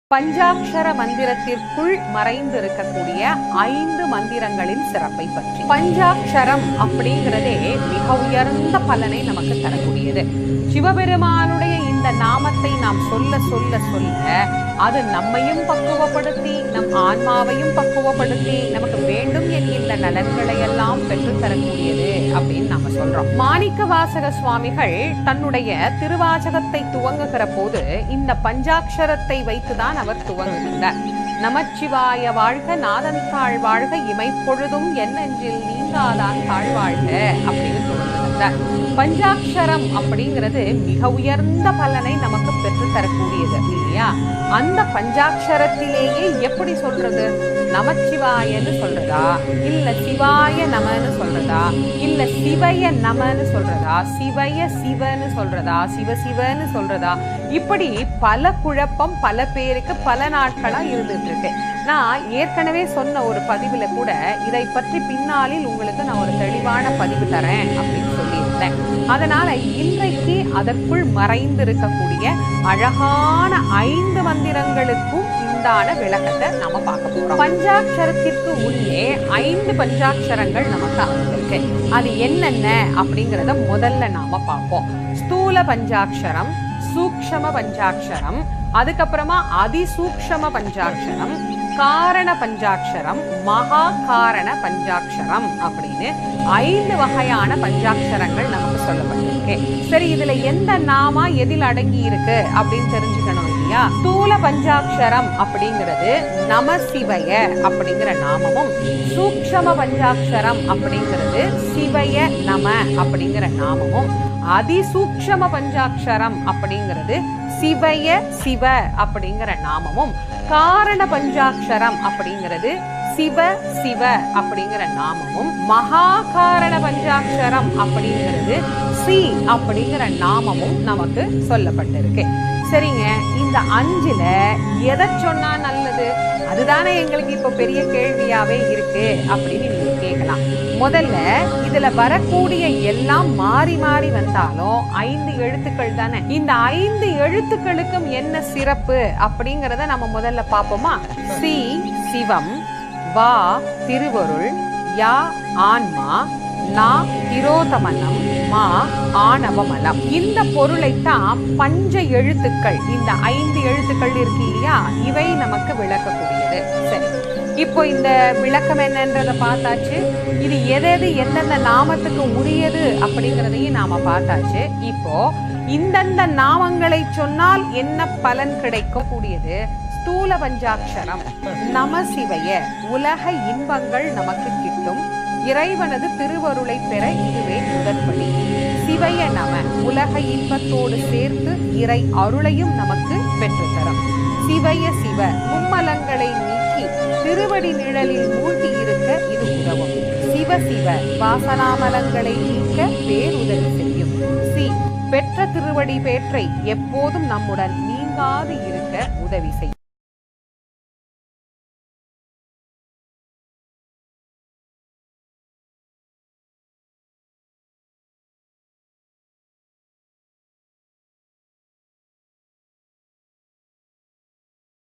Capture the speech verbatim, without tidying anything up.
பஞ்சாட்சர மந்திரத்திற்குள் மறைந்திருக்கக்கூடிய ஐந்து மந்திரங்களின் சிறப்பை பற்றி. பஞ்சாட்சரம் அப்படிங்கிறதே மிக உயர்ந்த பலனை நமக்கு தரக்கூடியது. சிவபெருமானுடைய இந்த நாமத்தை நாம் சொல்ல சொல்ல சொல்ல அது நம்மையும் பக்குவப்படுத்தி நம் ஆன்மாவையும் பக்குவப்படுத்தி நமக்கு வேண்டும் என்கின்ற நலன்களை எல்லாம் பெற்றுத்தரக்கூடியது அப்படின்னு நாம சொல்றோம். மாணிக்க வாசக சுவாமிகள் தன்னுடைய திருவாசகத்தை துவங்குகிற போது இந்த பஞ்சாட்சரத்தை வைத்துதான் அவர் துவங்குகின்றார். நமச்சிவாய வாழ்க, நாதன் தாழ் வாழ்க, இமைப்பொழுதும் என் நெஞ்சில் நீங்காதான் தாழ் வாழ்க அப்படின்னு துவங்குகின்றார். பஞ்சாட்சரம் அப்படிங்கிறது மிக உயர்ந்த பலனை நமக்கு பெற்று தரக்கூடியது இல்லையா? அந்த பஞ்சாட்சரத்திலேயே எப்படி சொல்றது? நமச்சிவாயன்னு சொல்றதா, இல்ல சிவாய நமன்னு சொல்றதா, இல்ல சிவய நமன்னு சொல்றதா, சிவய சிவன்னு சொல்றதா, சிவ சிவன்னு சொல்றதா, இப்படி பல குழப்பம் பல பேருக்கு பல நாட்களா இருந்துட்டு இருக்கு. நான் ஏற்கனவே சொன்ன ஒரு பதிவுல கூட இதை பற்றி பின்னாளில் உங்களுக்கு நான் ஒரு தெளிவான பதிவு தரேன் அப்படின்னு சொல்லியிருந்தேன். அதனால இன்றைக்கு அதற்குள் மறைந்திருக்கக்கூடிய அழகான ஐந்து மந்திரங்களுக்கும் உண்டான விளக்கத்தை நாம பார்க்க போறோம். பஞ்சாட்சரத்திற்கு உள்ளே ஐந்து பஞ்சாட்சரங்கள் நமக்கு அமைந்திருக்கு. அது என்னென்ன அப்படிங்கிறத முதல்ல நாம பார்ப்போம். ஸ்தூல பஞ்சாட்சரம், சூக்ஷ்ம பஞ்சாட்சரம், அதுக்கப்புறமா அதிசூக்ஷ்ம பஞ்சாட்சரம், காரண பஞ்சாட்சரம், மகா காரண பஞ்சாட்சரம் அப்படின்னு ஐந்து வகையான பஞ்சாட்சரங்கள் நமக்கு சொல்லப்பட்டிருக்கு. சரி, இதுல எந்த நாமா எதில் அடங்கி இருக்கு அப்படின்னு தெரிஞ்சுக்கணும் இல்லையா? ஸ்தூல பஞ்சாட்சரம் அப்படிங்கிறது நம சிவய அப்படிங்கிற நாமமும், சூக்ஷ்ம பஞ்சாட்சரம் அப்படிங்கிறது சிவய நம அப்படிங்கிற நாமமும், அதிசூக்ஷ்ம பஞ்சாட்சரம் அப்படிங்கிறது சிவய சிவ அப்படிங்கிற நாமமும், காரண பஞ்சாட்சரம் அப்படிங்கிறது சிவ சிவ அப்படிங்கிற நாமமும், மகா காரண பஞ்சாட்சரம் அப்படிங்கிறது சி அப்படிங்கிற நாமமும் நமக்கு சொல்லப்பட்டிருக்கு. சரிங்க, இந்த அஞ்சுல எதை சொன்னா நல்லது? அதுதானே எங்களுக்கு இப்ப பெரிய கேள்வியாவே இருக்கு அப்படின்னு நீங்க கேட்கலாம். முதல்ல இதுல வரக்கூடிய எல்லாம் மாறி மாறி வந்தாலும் ஐந்து எழுத்துக்கள் தானே. இந்த ஐந்து எழுத்துக்களுக்கும் என்ன சிறப்பு அப்படிங்கறத நம்ம முதல்ல பார்ப்போமா? சி சிவம், வா திருவருள், யா ஆன்மா, நா திரோதமனம், மா ஆணவமலம். இந்த பொருளைத்தான் பஞ்ச எழுத்துக்கள், இந்த ஐந்து எழுத்துக்கள் இருக்கு இல்லையா, இவை நமக்கு விளக்கக்கூடியது. சரி, இப்போ இந்த விளக்கம் என்னன்றத பார்த்தாச்சு. இது எது எந்தெந்த நாமத்துக்கு உரியது அப்படிங்கிறதையும் நாம பார்த்தாச்சு. இப்போ இந்தந்த நாமங்களை சொன்னால் என்ன பலன் கிடைக்கும் கூடியது? ஸ்தூல பஞ்சாட்சரம் நம சிவய, உலக இன்பங்கள் நமக்கு கிட்டும், இறைவனது திருவருளை பெற இதுவே முதற்படி. சிவய நம, உலக இன்பத்தோடு சேர்த்து இறை அருளையும் நமக்கு பெற்றுத்தரும். சிவய சிவ, மும்மலங்களை நீக்கி திருவடி நிழலில் மூழ்கி இருக்க இது உதவும். சிவ சிவ, வாசனாமலங்களை நீக்க பேருதவி செய்யும். சி, பெற்ற திருவடி பேற்றை எப்போதும் நம்முடன் நீங்காது இருக்க உதவி செய்யும்.